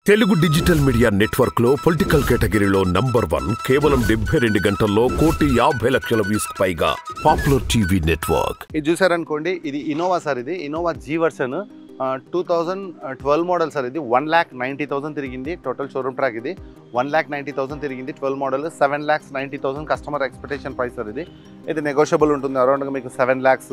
Telugu digital media network లో political కేటగిరీలో number 1 కేవలం 72 గంటల్లో 1,50,00,000 వ్యూస్ పైగా పాపులర్ టీవీ నెట్వర్క్. ఇది చూసారనుకోండి, ఇది ఇన్నోవా సార్. ఇది Innova G version 2012 model sir. ఇది 1,90,000 తిరిగింది టోటల్ షోరూమ్ ట్రాక్. ఇది 1,90,000 తిరిగింది 12 model. 7,90,000 customer expectation price sir. ఇది నెగోషియబుల్ ఉంటుంది. అరౌండ్గా మీకు 7 lakhs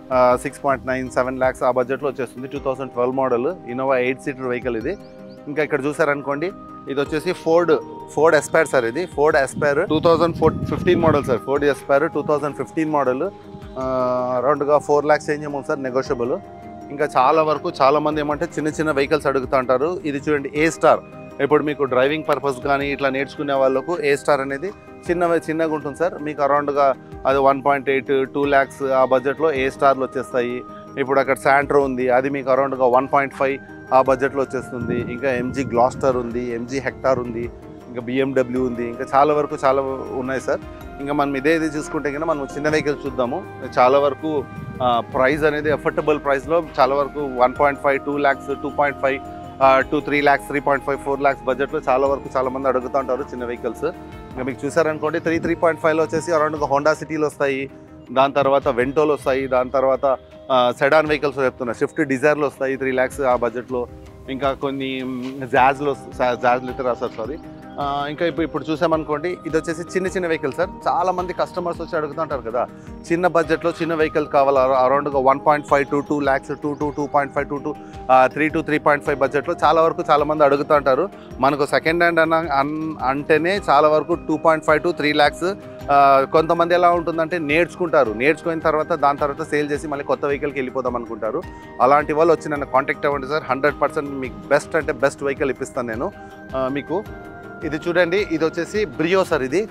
6.9 7 lakhs ఆ బడ్జెట్లో వచ్చేస్తుంది. 2012 మోడల్ ఇన్నోవా 8 సీటర్ వెహికల్ ఇది. ఇంకా ఇక్కడ చూసారనుకోండి, ఇది వచ్చేసి ఫోర్డ్ ఎస్పైర్ సార్. ఇది Ford Aspire 2015 model sir. Ford Aspire 2015 model. అరౌండ్గా 4 lakhs చేంజ్ ఏమో సార్, నెగోషియబుల్. ఇంకా చాలామంది ఏమంటే చిన్న వెహికల్స్ అడుగుతూ ఉంటారు. ఇది చూడండి, ఏ స్టార్. ఇప్పుడు మీకు డ్రైవింగ్ పర్పస్ కానీ ఇట్లా నేర్చుకునే వాళ్ళకు ఏ స్టార్ అనేది చిన్నగా ఉంటుంది సార్. మీకు అరౌండ్గా అది 1.8 2 lakhs ఆ బడ్జెట్లో ఏ స్టార్లు వచ్చేస్తాయి. ఇప్పుడు అక్కడ శాంట్రో ఉంది, అది మీకు అరౌండ్గా 1.5 ఆ బడ్జెట్లో వచ్చేస్తుంది. ఇంకా ఎంజీ గ్లాస్టర్ ఉంది, ఎంజీ హెక్టార్ ఉంది, ఇంకా BMW ఉంది. ఇంకా చాలా ఉన్నాయి సార్. ఇంకా మనం ఇదే చూసుకుంటే కన్నా మనం చిన్న వెహికల్ చూద్దాము. చాలా వరకు ప్రైస్ అనేది అఫోర్డబుల్ ప్రైస్లో చాలా వరకు 1.5 2 lakhs 2.5 to 3 lakhs 3.5 4 lakhs బడ్జెట్లో చాలామంది అడుగుతూ ఉంటారు చిన్న వెహికల్స్. ఇంకా మీకు చూసారనుకోండి, 3.5లో వచ్చేసి అరౌండ్గా హోండా సిటీలు వస్తాయి, దాని తర్వాత వెంటోలు వస్తాయి, దాని తర్వాత సెడాన్ వెహికల్స్ చెప్తున్నా స్విఫ్ట్ డిజైర్లు వస్తాయి 3 lakhs ఆ బడ్జెట్లో. ఇంకా కొన్ని జాజ్లు అయితే రాస్తారు సారీ. ఇంకా ఇప్పుడు చూసామనుకోండి, ఇది వచ్చేసి చిన్న వెహికల్ సార్. చాలామంది కస్టమర్స్ వచ్చి అడుగుతుంటారు కదా, చిన్న బడ్జెట్లో చిన్న వెహికల్ కావాలి. అరౌండ్గా 1.5 to 2 lakhs 2.5 to 3 to 3.5 బడ్జెట్లో చాలామంది అడుగుతూ ఉంటారు. మనకు సెకండ్ హ్యాండ్ అంటేనే చాలా వరకు 2.5 to 3 lakhs. కొంతమంది ఎలా ఉంటుందంటే నేర్చుకున్న తర్వాత దాని తర్వాత సేల్ చేసి మళ్ళీ కొత్త వెహికల్కి వెళ్ళిపోదాం అనుకుంటారు. అలాంటి వాళ్ళు వచ్చి నన్ను కాంటాక్ట్ అవ్వండి సార్. 100% మీకు బెస్ట్ వెహికల్ ఇప్పిస్తాను నేను మీకు. ఇది చూడండి, ఇది వచ్చేసి బ్రియో సార్. ఇది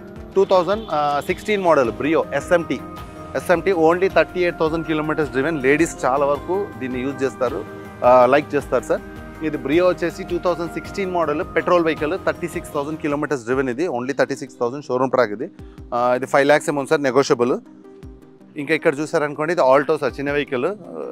2016 model Brio SMT only 38,000 kilometers driven. Ladies చాలా వరకు దీన్ని యూజ్ చేస్తారు, లైక్ చేస్తారు సార్. ఇది బ్రియో వచ్చేసి 2016 model petrol vehicle, 36,000 kilometers driven. ఇది ఓన్లీ 36,000 షోరూమ్ ట్రాక్. ఇది 5 lakhs ఏమో సార్, నెగోషియబుల్. ఇంకా ఇక్కడ చూసారనుకోండి, ఇది ఆల్టో సార్, చిన్న vehicle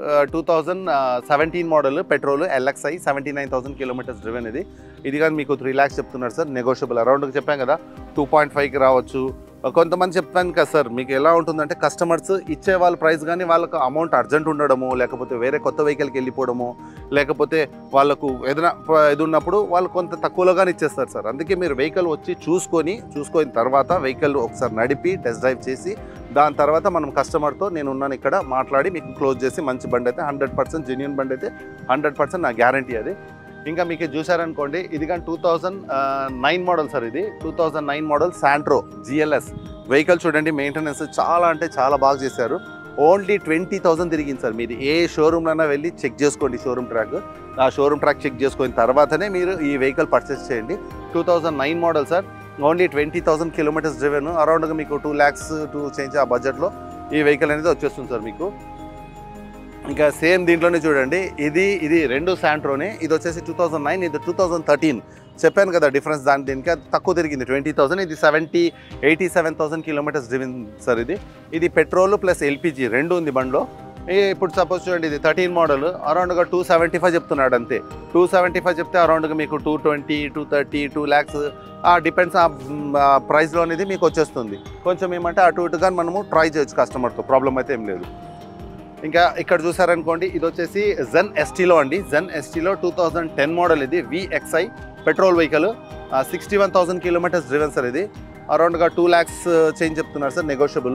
2017 model petrol LXI 79,000 kilometers driven. ఇది కానీ మీకు 3 lakhs చెప్తున్నారు సార్, నెగోషియబుల్. అరౌండ్కి చెప్పాం కదా 2.5కి రావచ్చు. కొంతమంది చెప్తాను కదా సార్, మీకు ఎలా ఉంటుందంటే కస్టమర్స్ ఇచ్చే వాళ్ళ ప్రైస్ కానీ వాళ్ళకు అమౌంట్ అర్జెంట్ ఉండడము, లేకపోతే వేరే కొత్త వెహికల్కి వెళ్ళిపోవడము, లేకపోతే వాళ్ళకు ఏదైనా ఇది ఉన్నప్పుడు వాళ్ళు కొంత తక్కువలోగానే ఇచ్చేస్తారు సార్. అందుకే మీరు వెహికల్ వచ్చి చూసుకొని తర్వాత వెహికల్ ఒకసారి నడిపి టెస్ట్ డ్రైవ్ చేసి దాని తర్వాత మనం కస్టమర్తో నేను ఉన్నాను ఇక్కడ మాట్లాడి మీకు క్లోజ్ చేసి మంచి బండి అయితే 100% జెన్యూన్ బండి అయితే 100% నా గ్యారంటీ అది. ఇంకా మీకు చూసారనుకోండి, ఇది కానీ 2009 మోడల్ సార్. ఇది 2009 మోడల్ శాంట్రో GLS వెహికల్. చూడండి, మెయింటెనెన్స్ చాలా బాగా చేశారు. ఓన్లీ 20,000 తిరిగింది సార్. మీరు ఏ షోరూమ్లైనా వెళ్ళి చెక్ చేసుకోండి షోరూమ్ ట్రాక్. ఆ షోరూమ్ ట్రాక్ చెక్ చేసుకున్న తర్వాతనే మీరు ఈ వెహికల్ పర్చేస్ చేయండి. 2009 model sir, only 20,000 kilometers driven. అరౌండ్గా మీకు 2 lakhs టు చేంజ్ ఆ బడ్జెట్లో ఈ వెహికల్ అనేది వచ్చేస్తుంది సార్ మీకు. ఇంకా సేమ్ దీంట్లోనే చూడండి, ఇది రెండు శాంట్రోనే. ఇది వచ్చేసి 2009, ఇది 2013. చెప్పాను కదా డిఫరెన్స్, దీనికి తక్కువ తిరిగింది 20,000. ఇది 87,000 kilometers డ్రివెన్ సార్. ఇది పెట్రోల్ ప్లస్ LPG రెండు ఉంది బండిలో. ఇప్పుడు సపోజ్ చూడండి, ఇది 13 మోడల్, అరౌండ్గా 275 చెప్తున్నాడు అంతే. 275 చెప్తే అరౌండ్గా మీకు 220 230 2 lakhs డిపెండ్స్ ఆ ప్రైస్లో అనేది మీకు వచ్చేస్తుంది. కొంచెం ఏమంటే అటు ఇటుగా మనము ట్రై చేయొచ్చు కస్టమర్తో, ప్రాబ్లం అయితే ఏం లేదు. ఇంకా ఇక్కడ చూసారనుకోండి, ఇది వచ్చేసి జెన్ STలో అండి. జెన్ STలో 2010 మోడల్. ఇది VXI petrol vehicle, 61,000 kilometers driven sir. ఇది అరౌండ్గా 2 lakhs చేంజ్ చెప్తున్నారు సార్, నెగోషియబుల్.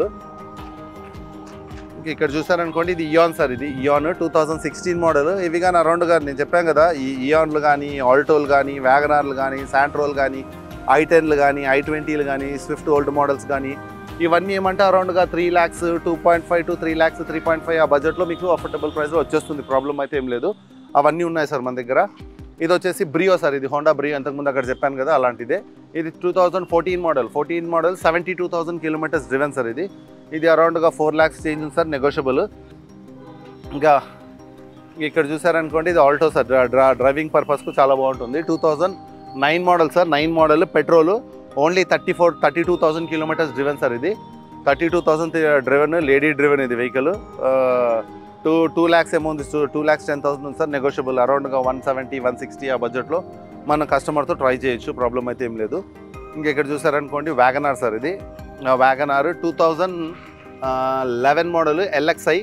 ఇక్కడ చూసారనుకోండి, ఇది ఇయాన్ సార్. ఇది ఇయాన్ 2016 మోడల్. ఇవి కానీ అరౌండ్గా నేను చెప్పాను కదా, ఈ ఇయాన్లు కానీ ఆల్టోలు కానీ వ్యాగనార్లు కానీ శాంట్రోలు కానీ i10లు కానీ i20లు కానీ స్విఫ్ట్ ఓల్డ్ మోడల్స్ కానీ ఇవన్నీ ఏమంటే అరౌండ్గా 3 lakhs 2.5 to 3 lakhs 3.5 ఆ బడ్జెట్లో మీకు అఫోర్డబుల్ ప్రైస్లో వచ్చేస్తుంది. ప్రాబ్లం అయితే ఏం లేదు, అవన్నీ ఉన్నాయి సార్ మన దగ్గర. ఇది వచ్చేసి బ్రియో సార్. ఇది హోండా బ్రియో, అంతకుముందు అక్కడ చెప్పాను కదా అలాంటిదే. ఇది 2014 మోడల్ 72,000 kilometers డ్రివెన్ సార్. ఇది అరౌండ్గా 4 lakhs చేంజ్ ఉంది సార్, నెగోషియబుల్. ఇంకా ఇక్కడ చూసారనుకోండి, ఇది ఆల్టో సార్. డ్రైవింగ్ పర్పస్కు చాలా బాగుంటుంది. 2009 model sir. 9 model petrol, only 32,000 kilometers driven sir. ఇది 32,000 డ్రివెన్, లేడీ డ్రివెన్ ఇది వెహికల్. 2 lakhs ఏమో ఉంది, 2,10,000 ఉంది సార్, నెగోషియబుల్. అరౌండ్గా 170 160 ఆ బడ్జెట్లో మన కస్టమర్తో ట్రై చేయొచ్చు, ప్రాబ్లం అయితే ఏం లేదు. ఇంకా ఇక్కడ చూసారనుకోండి వ్యాగనార్ సార్, ఇది WagonR 2011 model LXI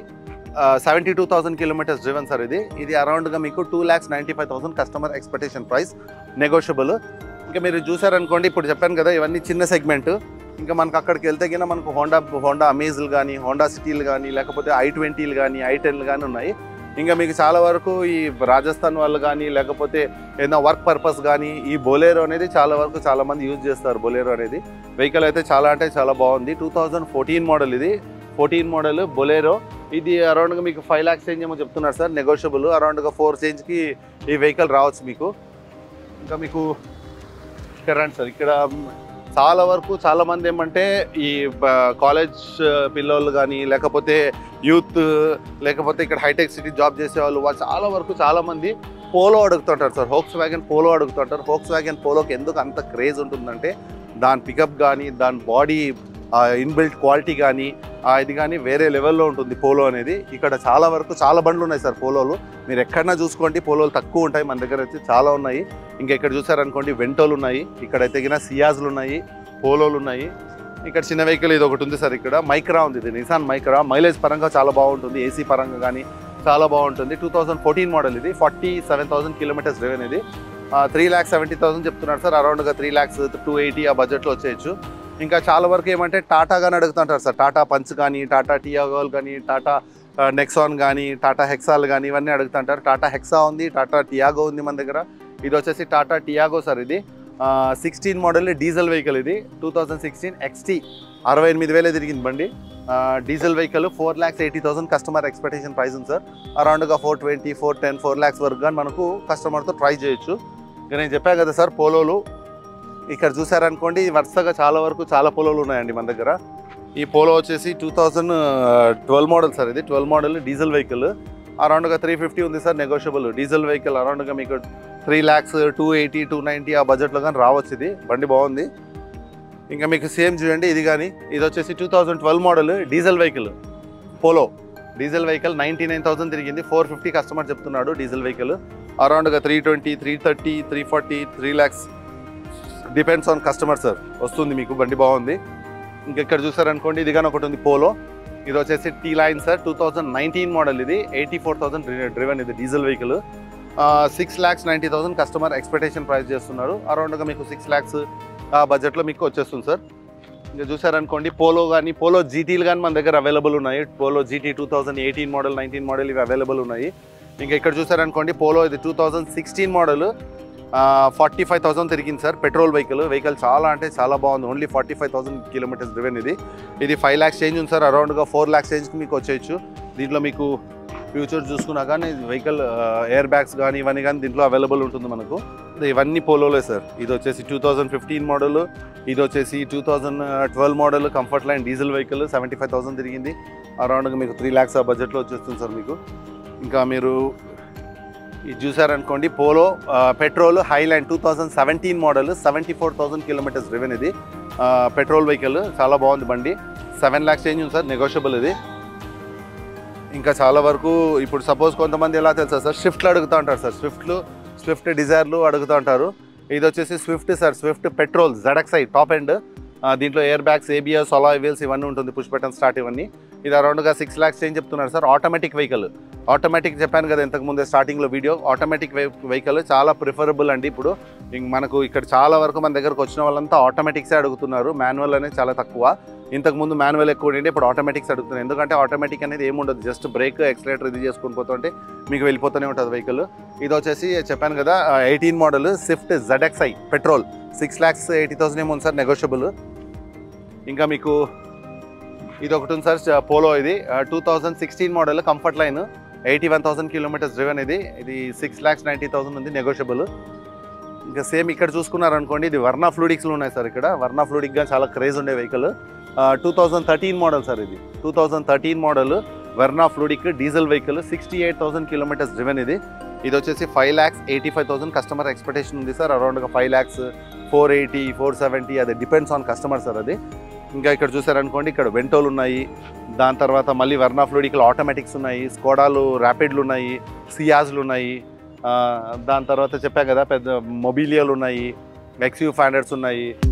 72,000 kilometres driven sir. ఇది అరౌండ్గా మీకు 2,95,000 కస్టమర్ ఎక్స్పెక్టేషన్ ప్రైస్, నెగోషియబుల్. ఇంకా మీరు చూసారనుకోండి, ఇప్పుడు చెప్పాను కదా ఇవన్నీ చిన్న సెగ్మెంట్. ఇంకా మనకు అక్కడికి వెళ్తే కింద మనకు హోండా అమేజ్లు కానీ, హోండా సిటీలు కానీ, లేకపోతే i20లు కానీ, i10లు కానీ ఉన్నాయి. ఇంకా మీకు చాలా వరకు ఈ రాజస్థాన్ వాళ్ళు కానీ, లేకపోతే ఏదైనా వర్క్ పర్పస్ కానీ, ఈ బొలేరో అనేది చాలా వరకు చాలామంది యూజ్ చేస్తారు. బొలేరో అనేది వెహికల్ అయితే చాలా అంటే చాలా బాగుంది. 2014 మోడల్, ఇది 14 మోడల్ బొలేరో. ఇది అరౌండ్గా మీకు 5 lakhs చేంజ్ ఏమో చెప్తున్నారు సార్, నెగోషియబుల్. అరౌండ్గా 4 చేంజ్కి ఈ వెహికల్ రావచ్చు మీకు. ఇంకా మీకు ఇక్కడ రండి సార్, ఇక్కడ చాలా వరకు చాలామంది ఏమంటే ఈ కాలేజ్ పిల్లలు కానీ, లేకపోతే యూత్, లేకపోతే ఇక్కడ హైటెక్ సిటీ జాబ్ చేసేవాళ్ళు చాలా వరకు చాలామంది పోలో అడుగుతుంటారు సార్. వోక్స్ వ్యాగన్ పోలో అడుగుతుంటారు. వోక్స్ వ్యాగన్ పోలోకి ఎందుకు అంత క్రేజ్ ఉంటుందంటే దాని పికప్ కానీ, దాని బాడీ ఇన్బిల్ట్ క్వాలిటీ కానీ, ఇది కానీ వేరే లెవెల్లో ఉంటుంది పోలో అనేది. ఇక్కడ చాలా వరకు చాలా బండ్లు ఉన్నాయి సార్ పోలోలు. మీరు ఎక్కడన్నా చూసుకోండి, పోలోలు తక్కువ ఉంటాయి, మన దగ్గర అయితే చాలా ఉన్నాయి. ఇంకా ఇక్కడ చూసారనుకోండి వెంటోలు ఉన్నాయి, ఇక్కడైతే కింద సియాజ్లు ఉన్నాయి, పోలోలు ఉన్నాయి. ఇక్కడ చిన్న వెహికల్ ఇది ఒకటి ఉంది సార్, ఇక్కడ మైక్రా ఉంది. ఇది నిసాన్ మైక్రా. మైలేజ్ పరంగా చాలా బాగుంటుంది, ఏసీ పరంగా కానీ చాలా బాగుంటుంది. 2014 మోడల్, ఇది 47,000 కిలోమీటర్స్ డ్రైవెన్. ఇది 3,70,000 చెప్తున్నారు సార్. అరౌండ్గా 3,280 ఆ బడ్జెట్లో వచ్చేయచ్చు. ఇంకా చాలా వరకు ఏమంటే టాటా కానీ అడుగుతుంటారు సార్. టాటా పంచ్ కానీ, టాటా టియాగోల్ కానీ, టాటా నెక్సాన్ కానీ, టాటా హెక్సాల్ కానీ, ఇవన్నీ అడుగుతుంటారు. టాటా హెక్సా ఉంది, టాటా టియాగో ఉంది మన దగ్గర. ఇది వచ్చేసి టాటా టియాగో సార్. ఇది 16 మోడల్ డీజిల్ వెహికల్. ఇది 2016 XT 68,000 తిరిగింది బండి. Diesel vehicle 4,80,000 customer expectation price ఉంది సార్. అరౌండ్గా 420, 410, 4 lakhs వరకు కానీ మనకు కస్టమర్తో ట్రై చేయొచ్చు. ఇక నేను చెప్పాను కదా సార్ పోలోలు, ఇక్కడ చూసారనుకోండి వరుసగా చాలా వరకు చాలా పోలోలు ఉన్నాయండి మన దగ్గర. ఈ పోలో వచ్చేసి 2012 మోడల్ సార్. ఇది 12 మోడల్ డీజిల్ వెహికల్. అరౌండ్గా 350 ఉంది సార్, నెగోషియబుల్. డీజిల్ వెహికల్ అరౌండ్గా మీకు 3 lakhs, 280, 290 ఆ బడ్జెట్లో కానీ రావచ్చు. ఇది బండి బాగుంది. ఇంకా మీకు సేమ్ చూడండి ఇది కానీ, ఇది వచ్చేసి 2012 model diesel vehicle Polo. Diesel vehicle 99,000 తిరిగింది. 450 కస్టమర్ చెప్తున్నాడు డీజిల్ వెహికల్. అరౌండ్గా 320, 330, 340, 3 lakhs depends on customer sir వస్తుంది మీకు. బండి బాగుంది. ఇంకా ఇక్కడ చూసారనుకోండి ఇది కానీ ఒకటి ఉంది పోలో. ఇది వచ్చేసి టీ లైన్ సార్, 2019 మోడల్. ఇది 84,000 డ్రివెన్. ఇది diesel vehicle. 6,90,000 customer expectation price చేస్తున్నారు. అరౌండ్గా మీకు 6 lakhs ఆ బడ్జెట్లో మీకు వచ్చేస్తుంది సార్. ఇంకా చూసారనుకోండి పోలో కానీ, పోలో జీటీలు కానీ మన దగ్గర అవైలబుల్ ఉన్నాయి. పోలో జీటీ 2018 మోడల్, 19 మోడల్ ఇవి అవైలబుల్ ఉన్నాయి. ఇంకా ఇక్కడ చూసారనుకోండి పోలో, ఇది 2016 మోడల్ 45,000 తిరిగింది సార్. పెట్రోల్ వెహికల్ చాలా అంటే చాలా బాగుంది. Only 45,000 kilometres driven. ఇది 5 lakhs చేంజ్ ఉంది సార్. అరౌండ్గా 4 lakhs చేంజ్కి మీకు వచ్చేయచ్చు. దీంట్లో మీకు ఫ్యూచర్ చూసుకున్నా కానీ వెహికల్ ఎయిర్ బ్యాగ్స్ కానీ ఇవన్నీ కానీ దీంట్లో అవైలబుల్ ఉంటుంది మనకు. ఇవన్నీ పోలోలే సార్. ఇది వచ్చేసి 2015 మోడల్, ఇది వచ్చేసి 2012 model comfort line diesel vehicle 75,000 తిరిగింది. అరౌండ్గా మీకు 3 lakhs ఆ బడ్జెట్లో వచ్చేస్తుంది సార్ మీకు. ఇంకా మీరు ఇది చూసారనుకోండి Polo petrol Highline 2017 model 74,000 kilometres driven. ఇది పెట్రోల్ వెహికల్ చాలా బాగుంది బండి. 7 lakhs చేంజ్ ఉంది సార్, నెగోషియబుల్. ఇది ఇంకా చాలా వరకు ఇప్పుడు సపోజ్ కొంతమంది ఎలా తెలుసా సార్, స్విఫ్ట్లు అడుగుతూ ఉంటారు సార్. స్విఫ్ట్ డిజైర్లు అడుగుతూ ఉంటారు. ఇది వచ్చేసి Swift sir. Swift petrol ZXi top end. దీంట్లో air bags, ABS, alloy wheels ఇవన్నీ ఉంటుంది, పుష్ బటన్ స్టార్ట్ ఇవన్నీ. ఇది అరౌండ్గా 6 lakhs చేంజ్ చెప్తున్నారు సార్. Automatic vehicle. ఆటోమేటిక్ చెప్పాను కదా ఇంతకుముందే స్టార్టింగ్లో వీడియో. ఆటోమేటిక్ వెహికల్ చాలా ప్రిఫరబుల్ అండి. ఇప్పుడు మనకు ఇక్కడ చాలా వరకు మన దగ్గరకు వచ్చిన వాళ్ళంతా ఆటోమేటిక్సే అడుగుతున్నారు. మాన్యువల్ అనేది చాలా తక్కువ. ఇంతకుముందు మాన్యువల్ ఎక్కువ ఉండి ఇప్పుడు ఆటోమేటిక్స్ అడుగుతున్నారు. ఎందుకంటే ఆటోమేటిక్ అనేది ఏముండదు, జస్ట్ బ్రేక్ ఎక్సలేటర్ ఇది చేసుకొని పోతుంటే మీకు వెళ్ళిపోతూనే ఉంటుంది వెహికల్. ఇది వచ్చేసి చెప్పాను కదా 18 మోడల్ స్విఫ్ట్ ZXi పెట్రోల్ 6,80,000 ఏమో ఉంది సార్, నెగోషియబుల్. ఇంకా మీకు ఇది ఒకటి ఉంది సార్ పోలో. ఇది 2016 model comfort line 81,000 kilometres driven. ఇది 6,90,000 ఉంది, నెగోషియబుల్. ఇంకా సేమ్ ఇక్కడ చూసుకున్నారనుకోండి ఇది వర్నా ఫ్లూడిక్స్లో ఉన్నాయి సార్. ఇక్కడ వర్నా ఫ్లూడిక్గా చాలా క్రేజ్ ఉండే వెహికల్. 2013 model sir. ఇది 2013 model Verna Fluidic diesel vehicle 68,000 kilometres driven. ఇది వచ్చేసి 5,85,000 కస్టమర్ ఎక్స్పెక్టేషన్ ఉంది సార్. అరౌండ్గా 5 lakhs, 480, 470 అది డిపెండ్స్ ఆన్ కస్టమర్ సార్ అది. ఇంకా ఇక్కడ చూసారనుకోండి ఇక్కడ వెంటోలు ఉన్నాయి. దాని తర్వాత మళ్ళీ వర్నా ఫ్లూడిక్లో ఆటోమేటిక్స్ ఉన్నాయి, స్కోడాలు ర్యాపిడ్లు ఉన్నాయి, సియాజ్లు ఉన్నాయి. దాని తర్వాత చెప్పాం కదా పెద్ద మొబిలియాలు ఉన్నాయి, XU500s ఉన్నాయి.